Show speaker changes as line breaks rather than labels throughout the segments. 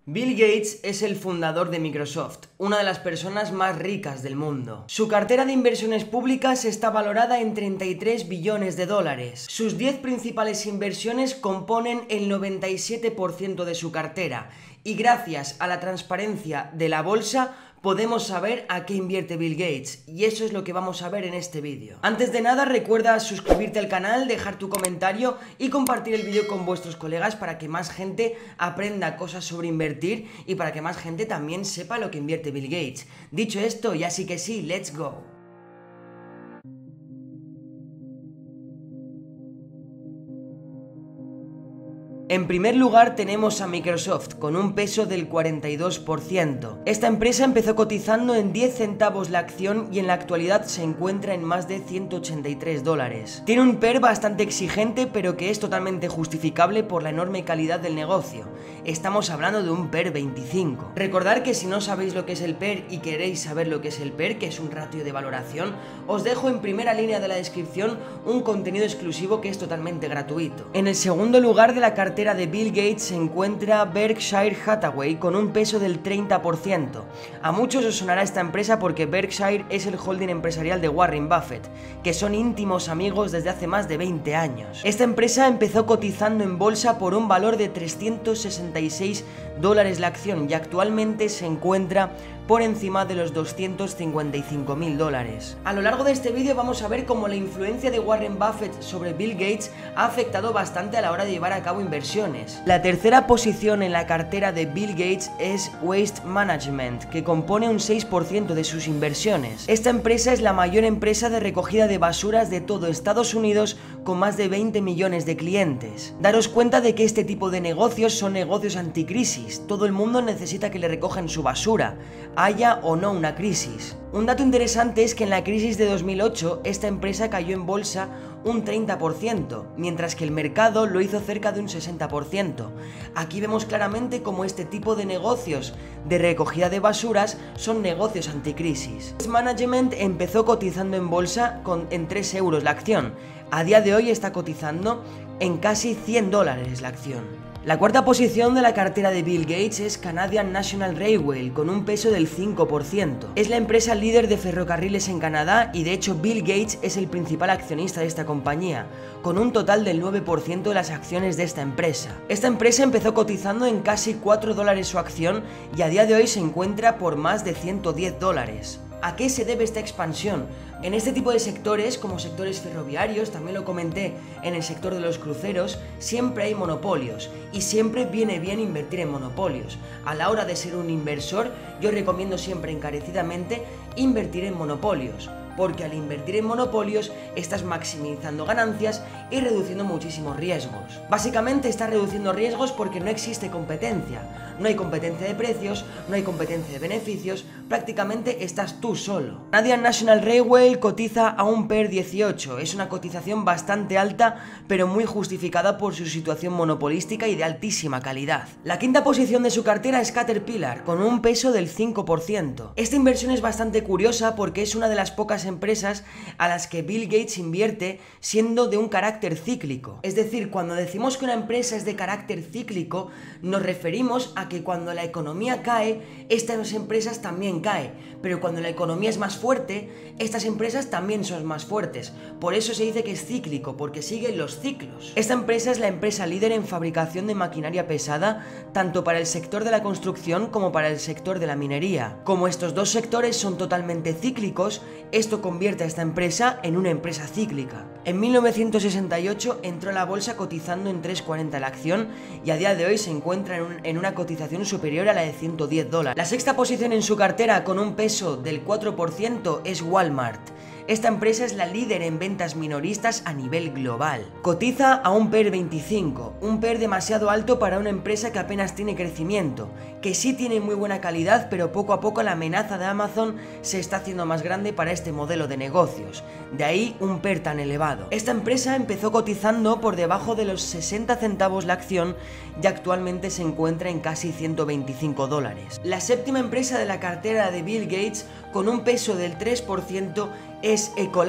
Bill Gates es el fundador de Microsoft, una de las personas más ricas del mundo. Su cartera de inversiones públicas está valorada en 33 billones de dólares. Sus 10 principales inversiones componen el 97% de su cartera y gracias a la transparencia de la bolsa podemos saber a qué invierte Bill Gates, y eso es lo que vamos a ver en este vídeo. Antes de nada, recuerda suscribirte al canal, dejar tu comentario y compartir el vídeo con vuestros colegas para que más gente aprenda cosas sobre invertir y para que más gente también sepa lo que invierte Bill Gates. Dicho esto, ya sí que sí, let's go. En primer lugar tenemos a Microsoft, con un peso del 42%. Esta empresa empezó cotizando en 10 centavos la acción y en la actualidad se encuentra en más de 183 dólares. Tiene un PER bastante exigente, pero que es totalmente justificable por la enorme calidad del negocio. Estamos hablando de un PER 25. Recordad que si no sabéis lo que es el PER y queréis saber lo que es el PER, que es un ratio de valoración, os dejo en primera línea de la descripción un contenido exclusivo que es totalmente gratuito. En el segundo lugar de la cartera de Bill Gates se encuentra Berkshire Hathaway con un peso del 30%. A muchos os sonará esta empresa porque Berkshire es el holding empresarial de Warren Buffett, que son íntimos amigos desde hace más de 20 años. Esta empresa empezó cotizando en bolsa por un valor de 366 dólares la acción y actualmente se encuentra por encima de los 255.000 dólares. A lo largo de este vídeo vamos a ver cómo la influencia de Warren Buffett sobre Bill Gates ha afectado bastante a la hora de llevar a cabo inversiones. La tercera posición en la cartera de Bill Gates es Waste Management, que compone un 6% de sus inversiones. Esta empresa es la mayor empresa de recogida de basuras de todo Estados Unidos, con más de 20 millones de clientes. Daros cuenta de que este tipo de negocios son negocios anticrisis. Todo el mundo necesita que le recojan su basura, haya o no una crisis. Un dato interesante es que en la crisis de 2008 esta empresa cayó en bolsa un 30%, mientras que el mercado lo hizo cerca de un 60%. Aquí vemos claramente cómo este tipo de negocios de recogida de basuras son negocios anticrisis. Waste Management empezó cotizando en bolsa en 3 euros la acción. A día de hoy está cotizando en casi 100 dólares la acción. La cuarta posición de la cartera de Bill Gates es Canadian National Railway, con un peso del 5%. Es la empresa líder de ferrocarriles en Canadá y de hecho Bill Gates es el principal accionista de esta compañía, con un total del 9% de las acciones de esta empresa. Esta empresa empezó cotizando en casi 4 dólares su acción y a día de hoy se encuentra por más de 110 dólares. ¿A qué se debe esta expansión? En este tipo de sectores, como sectores ferroviarios, también lo comenté en el sector de los cruceros, siempre hay monopolios y siempre viene bien invertir en monopolios. A la hora de ser un inversor, yo recomiendo siempre encarecidamente invertir en monopolios, porque al invertir en monopolios estás maximizando ganancias y reduciendo muchísimos riesgos. Básicamente estás reduciendo riesgos porque no existe competencia. No hay competencia de precios, no hay competencia de beneficios, prácticamente estás tú solo. Canadian National Railway cotiza a un PER 18, es una cotización bastante alta, pero muy justificada por su situación monopolística y de altísima calidad. La quinta posición de su cartera es Caterpillar, con un peso del 5%. Esta inversión es bastante curiosa porque es una de las pocas empresas a las que Bill Gates invierte siendo de un carácter cíclico. Es decir, cuando decimos que una empresa es de carácter cíclico, nos referimos a que cuando la economía cae, estas empresas también caen, pero cuando la economía es más fuerte, estas empresas también son más fuertes. Por eso se dice que es cíclico, porque siguen los ciclos. Esta empresa es la empresa líder en fabricación de maquinaria pesada, tanto para el sector de la construcción como para el sector de la minería. Como estos dos sectores son totalmente cíclicos, esto convierte a esta empresa en una empresa cíclica. En 1968 entró a la bolsa cotizando en 3,40 la acción y a día de hoy se encuentra en una cotización superior a la de 110 dólares. La sexta posición en su cartera con un peso del 4% es Walmart. Esta empresa es la líder en ventas minoristas a nivel global. Cotiza a un PER 25, un PER demasiado alto para una empresa que apenas tiene crecimiento, que sí tiene muy buena calidad, pero poco a poco la amenaza de Amazon se está haciendo más grande para este modelo de negocios. De ahí un PER tan elevado. Esta empresa empezó cotizando por debajo de los 60 centavos la acción y actualmente se encuentra en casi 125 dólares. La séptima empresa de la cartera de Bill Gates con un peso del 3% es Ecolab.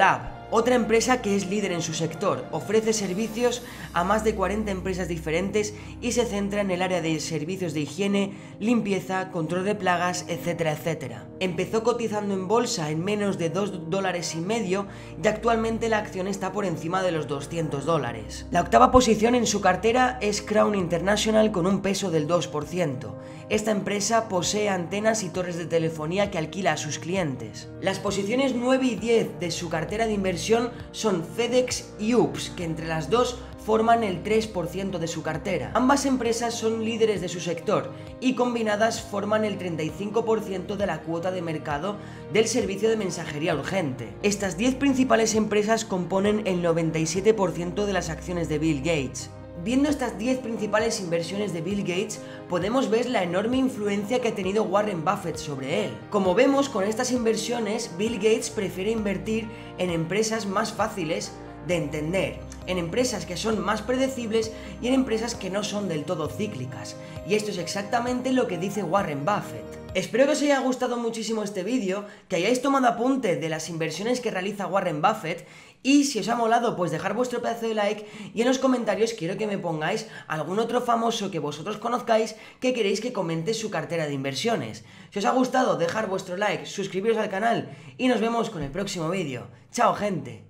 Otra empresa que es líder en su sector, ofrece servicios a más de 40 empresas diferentes y se centra en el área de servicios de higiene, limpieza, control de plagas, etcétera, etcétera. Empezó cotizando en bolsa en menos de $2,50 y actualmente la acción está por encima de los $200. La octava posición en su cartera es Crown International con un peso del 2%. Esta empresa posee antenas y torres de telefonía que alquila a sus clientes. Las posiciones 9 y 10 de su cartera de inversión son FedEx y UPS, que entre las dos forman el 3% de su cartera. Ambas empresas son líderes de su sector y combinadas forman el 35% de la cuota de mercado del servicio de mensajería urgente. Estas 10 principales empresas componen el 97% de las acciones de Bill Gates. Viendo estas 10 principales inversiones de Bill Gates, podemos ver la enorme influencia que ha tenido Warren Buffett sobre él. Como vemos, con estas inversiones, Bill Gates prefiere invertir en empresas más fáciles de entender, en empresas que son más predecibles y en empresas que no son del todo cíclicas. Y esto es exactamente lo que dice Warren Buffett. Espero que os haya gustado muchísimo este vídeo, que hayáis tomado apunte de las inversiones que realiza Warren Buffett y si os ha molado pues dejar vuestro pedazo de like y en los comentarios quiero que me pongáis algún otro famoso que vosotros conozcáis que queréis que comente su cartera de inversiones. Si os ha gustado dejar vuestro like, suscribiros al canal y nos vemos con el próximo vídeo. ¡Chao, gente!